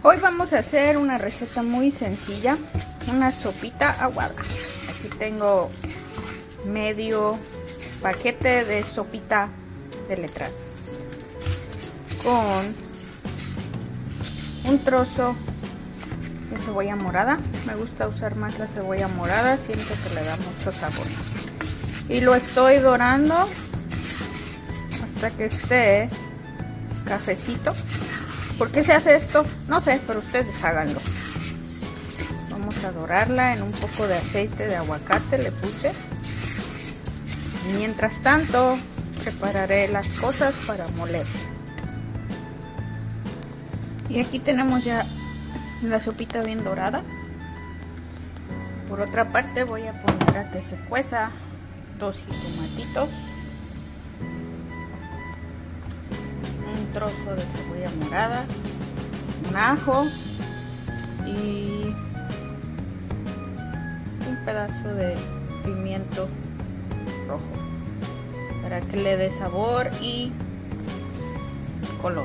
Hoy vamos a hacer una receta muy sencilla, una sopita aguada. Aquí tengo medio paquete de sopita de letras con un trozo de cebolla morada. Me gusta usar más la cebolla morada, siento que le da mucho sabor. Y lo estoy dorando hasta que esté cafecito. ¿Por qué se hace esto? No sé, pero ustedes háganlo. Vamos a dorarla en un poco de aceite de aguacate, le puse. Mientras tanto, prepararé las cosas para moler. Y aquí tenemos ya la sopita bien dorada. Por otra parte voy a poner a que se cueza 2 jitomatitos, un trozo de cebolla morada, un ajo y un pedazo de pimiento rojo para que le dé sabor y color.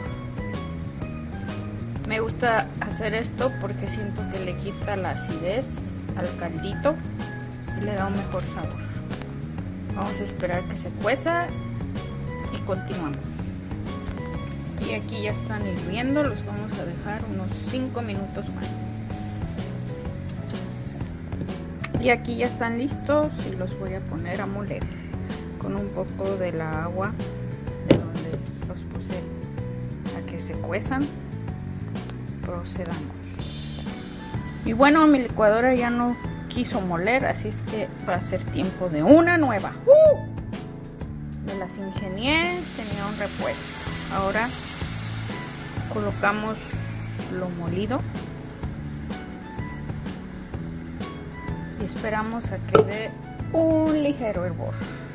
Me gusta hacer esto porque siento que le quita la acidez al caldito y le da un mejor sabor. Vamos a esperar que se cueza y continuamos. Y aquí ya están hirviendo, los vamos a dejar unos 5 minutos más. Y aquí ya están listos y los voy a poner a moler con un poco de la agua de donde los puse a que se cuezan. Procedamos. Y bueno, mi licuadora ya no quiso moler, así es que va a ser tiempo de una nueva. Me las ingenié, tenía un repuesto. Ahora colocamos lo molido y esperamos a que dé un ligero hervor.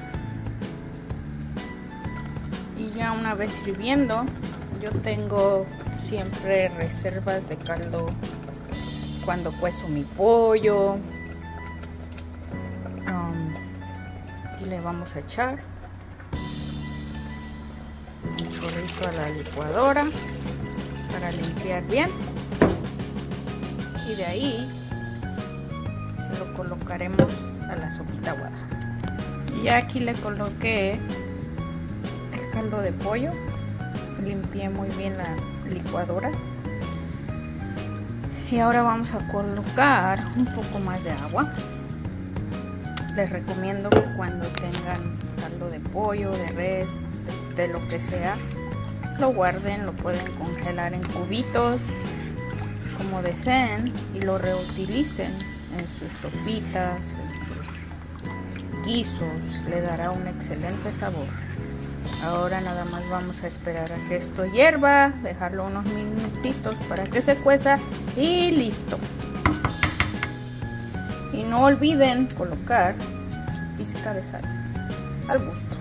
Y ya una vez hirviendo, yo tengo siempre reservas de caldo cuando cuezo mi pollo. Y le vamos a echar un chorrito a la licuadora para limpiar bien, y de ahí se lo colocaremos a la sopita aguada. Y ya aquí le coloqué el caldo de pollo, limpié muy bien la licuadora y ahora vamos a colocar un poco más de agua. Les recomiendo que cuando tengan caldo de pollo, de res, de lo que sea, lo guarden, lo pueden congelar en cubitos como deseen y lo reutilicen en sus sopitas, en sus guisos. Le dará un excelente sabor. Ahora nada más vamos a esperar a que esto hierva, dejarlo unos minutitos para que se cueza y listo. Y no olviden colocar pizca de sal al gusto.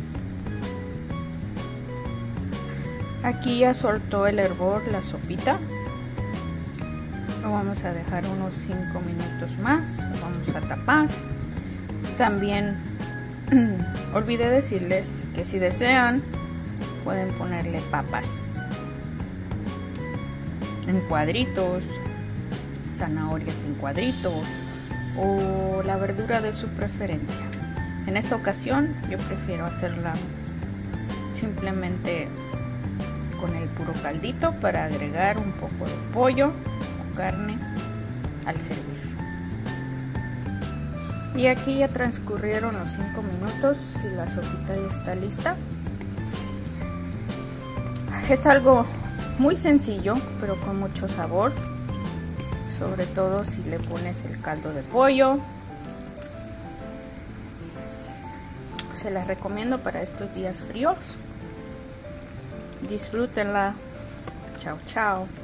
Aquí ya soltó el hervor la sopita. Lo vamos a dejar unos 5 minutos más. Lo vamos a tapar. También olvidé decirles que si desean pueden ponerle papas en cuadritos, zanahorias en cuadritos o la verdura de su preferencia. En esta ocasión yo prefiero hacerla simplemente con el puro caldito para agregar un poco de pollo o carne al servir. Y aquí ya transcurrieron los 5 minutos y la sopita ya está lista. Es algo muy sencillo, pero con mucho sabor. Sobre todo si le pones el caldo de pollo. Se las recomiendo para estos días fríos. Disfrútenla. Chao, chao.